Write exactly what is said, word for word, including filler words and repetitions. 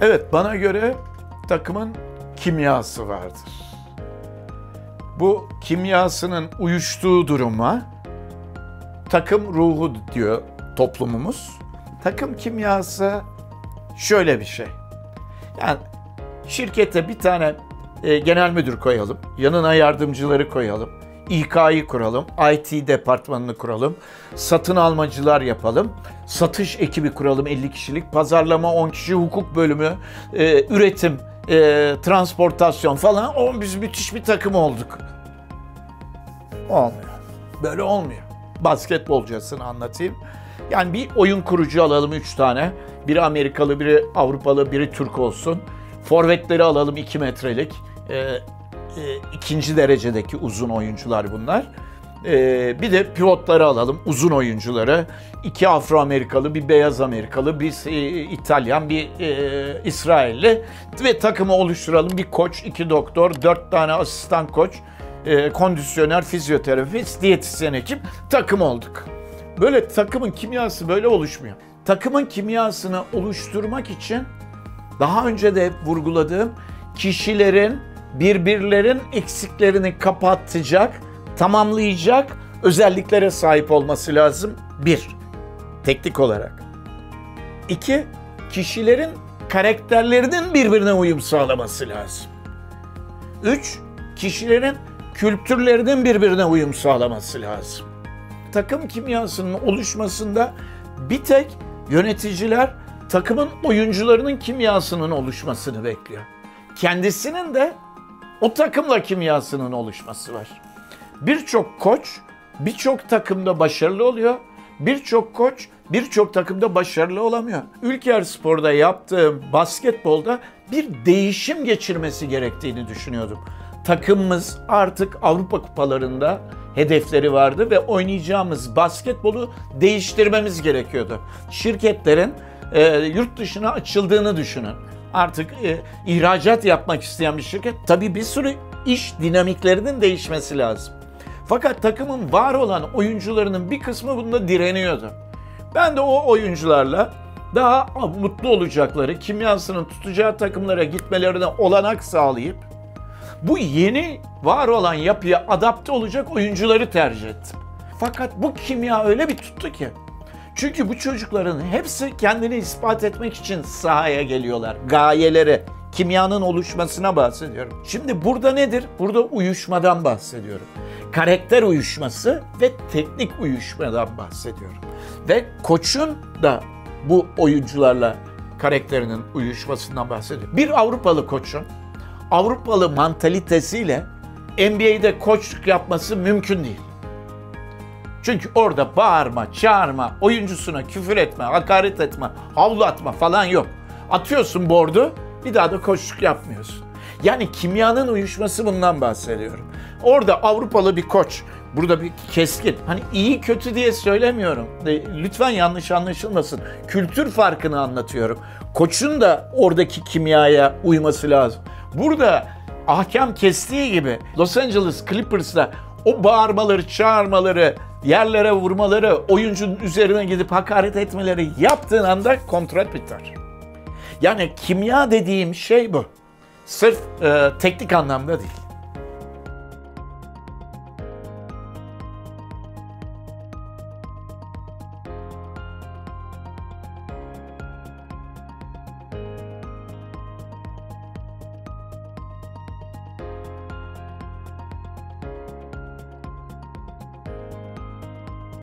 Evet, bana göre takımın kimyası vardır. Bu kimyasının uyuştuğu duruma takım ruhu diyor toplumumuz. Takım kimyası şöyle bir şey. Yani şirkete bir tane e, genel müdür koyalım, yanına yardımcıları koyalım, İK'yı kuralım, I T departmanını kuralım, satın almacılar yapalım, satış ekibi kuralım elli kişilik, pazarlama on kişi, hukuk bölümü, e, üretim, e, transportasyon falan. O, biz müthiş bir takım olduk. Olmuyor. Böyle olmuyor. Basketbolcasını anlatayım. Yani bir oyun kurucu alalım üç tane. Biri Amerikalı, biri Avrupalı, biri Türk olsun. Forvetleri alalım iki metrelik. E, e, ikinci derecedeki uzun oyuncular bunlar. E, bir de pivotları alalım, uzun oyuncuları. İki Afro-Amerikalı, bir beyaz Amerikalı, bir e, İtalyan, bir e, İsrailli. Ve takımı oluşturalım. Bir koç, iki doktor, dört tane asistan koç, e, kondisyoner, fizyoterapist, diyetisyen ekip, takım olduk. Böyle takımın kimyası böyle oluşmuyor. Takımın kimyasını oluşturmak için daha önce de hep vurguladığım kişilerin birbirlerin eksiklerini kapatacak, tamamlayacak özelliklere sahip olması lazım. Bir, teknik olarak. İki, kişilerin karakterlerinin birbirine uyum sağlaması lazım. Üç, kişilerin kültürlerinin birbirine uyum sağlaması lazım. Takım kimyasının oluşmasında bir tek yöneticiler takımın oyuncularının kimyasının oluşmasını bekliyor. Kendisinin de o takımla kimyasının oluşması var. Birçok koç birçok takımda başarılı oluyor. Birçok koç birçok takımda başarılı olamıyor. Ülkerspor'da yaptığım basketbolda bir değişim geçirmesi gerektiğini düşünüyordum. Takımımız artık Avrupa kupalarında hedefleri vardı ve oynayacağımız basketbolu değiştirmemiz gerekiyordu. Şirketlerin e, yurt dışına açıldığını düşünün. Artık e, ihracat yapmak isteyen bir şirket, tabii bir sürü iş dinamiklerinin değişmesi lazım. Fakat takımın var olan oyuncularının bir kısmı bunda direniyordu. Ben de o oyuncularla daha mutlu olacakları, kimyasının tutacağı takımlara gitmelerine olanak sağlayıp bu yeni var olan yapıya adapte olacak oyuncuları tercih ettim. Fakat bu kimya öyle bir tuttu ki. Çünkü bu çocukların hepsi kendini ispat etmek için sahaya geliyorlar. Gayeleri, kimyanın oluşmasına bahsediyorum. Şimdi burada nedir? Burada uyuşmadan bahsediyorum. Karakter uyuşması ve teknik uyuşmadan bahsediyorum. Ve koçun da bu oyuncularla karakterinin uyuşmasından bahsediyorum. Bir Avrupalı koçun Avrupalı mantalitesiyle N B A'de koçluk yapması mümkün değil. Çünkü orada bağırma, çağırma, oyuncusuna küfür etme, hakaret etme, havlu atma falan yok. Atıyorsun bordu, bir daha da koçluk yapmıyorsun. Yani kimyanın uyuşması bundan bahsediyorum. Orada Avrupalı bir koç, burada bir keskin, hani iyi kötü diye söylemiyorum. Lütfen yanlış anlaşılmasın. Kültür farkını anlatıyorum. Koçun da oradaki kimyaya uyması lazım. Burada ahkam kestiği gibi Los Angeles Clippers'la o bağırmaları, çağırmaları, yerlere vurmaları, oyuncunun üzerine gidip hakaret etmeleri yaptığın anda kontrat biter. Yani kimya dediğim şey bu. Sırf e, teknik anlamda değil.